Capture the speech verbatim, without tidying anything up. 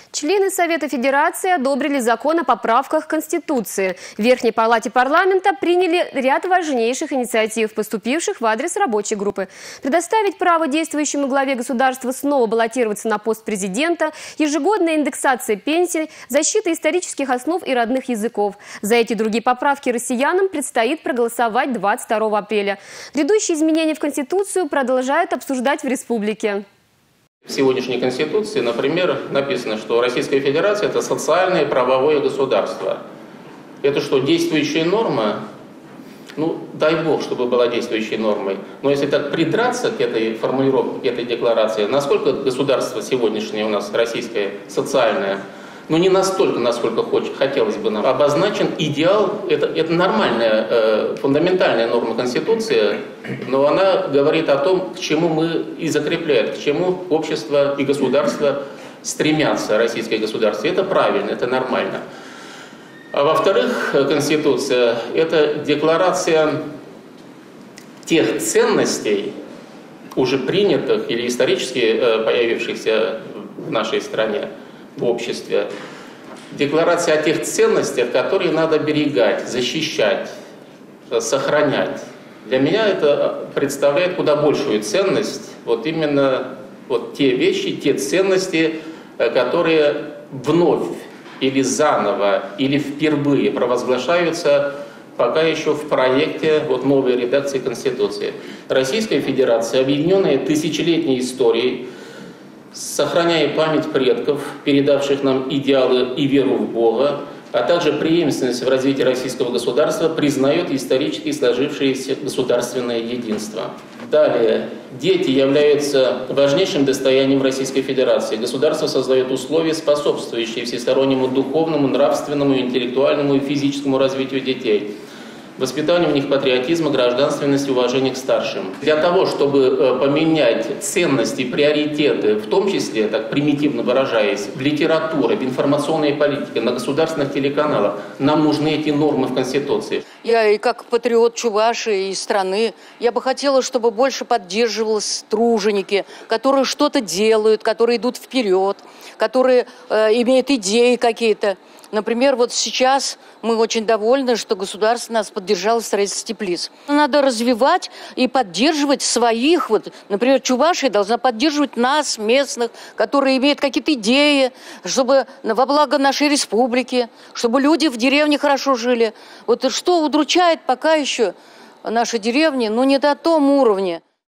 Члены Совета Федерации одобрили закон о поправках к Конституции. В Верхней Палате парламента приняли ряд важнейших инициатив, поступивших в адрес рабочей группы. Предоставить право действующему главе государства снова баллотироваться на пост президента, ежегодная индексация пенсий, защита исторических основ и родных языков. За эти и другие поправки россиянам предстоит проголосовать двадцать второго апреля. Грядущие изменения в Конституцию продолжают обсуждать в республике. В сегодняшней Конституции, например, написано, что Российская Федерация – это социальное и правовое государство. Это что, действующая норма? Ну, дай бог, чтобы была действующей нормой. Но если так придраться к этой формулировке, к этой декларации, насколько государство сегодняшнее у нас российское, социальное, но не настолько, насколько хочет, хотелось бы нам, обозначен идеал, это, это нормальная, э, фундаментальная норма Конституции, но она говорит о том, к чему мы и закрепляет, к чему общество и государство стремятся, российское государство. Это правильно, это нормально. А во-вторых, Конституция – это декларация тех ценностей, уже принятых или исторически э, появившихся в нашей стране, в обществе. Декларация о тех ценностях, которые надо берегать, защищать, сохранять. Для меня это представляет куда большую ценность, вот именно вот те вещи, те ценности, которые вновь или заново, или впервые провозглашаются пока еще в проекте вот новой редакции Конституции. Российская Федерация, объединенная тысячелетней историей, сохраняя память предков, передавших нам идеалы и веру в Бога, а также преемственность в развитии российского государства, признает исторически сложившееся государственное единство. Далее. Дети являются важнейшим достоянием Российской Федерации. Государство создает условия, способствующие всестороннему духовному, нравственному, интеллектуальному и физическому развитию детей, воспитанию в них патриотизма, гражданственности, уважения к старшим. Для того, чтобы поменять ценности, приоритеты, в том числе, так примитивно выражаясь, в литературе, в информационной политике, на государственных телеканалах, нам нужны эти нормы в Конституции. Я и как патриот Чувашии и страны, я бы хотела, чтобы больше поддерживалось труженики, которые что-то делают, которые идут вперед, которые э, имеют идеи какие-то. Например, вот сейчас мы очень довольны, что государство нас поддержало в строительстве теплиц. Надо развивать и поддерживать своих. Вот, например, Чувашия должна поддерживать нас, местных, которые имеют какие-то идеи, чтобы во благо нашей республики, чтобы люди в деревне хорошо жили. Вот что удручает пока еще наши деревни, но не на том уровне.